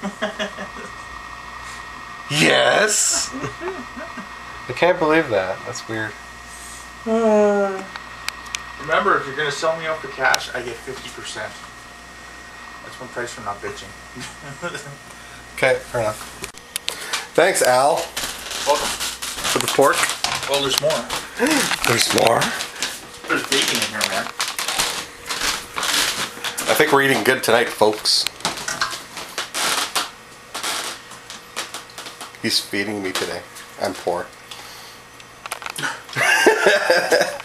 Yes! I can't believe that. That's weird. Remember, if you're going to sell me out for cash, I get 50%. That's one price for not bitching. Okay, fair enough. Thanks, Al. Welcome. For the pork. Well, there's more. There's more? There's bacon in here, man. I think we're eating good tonight, folks. He's feeding me today. I'm poor.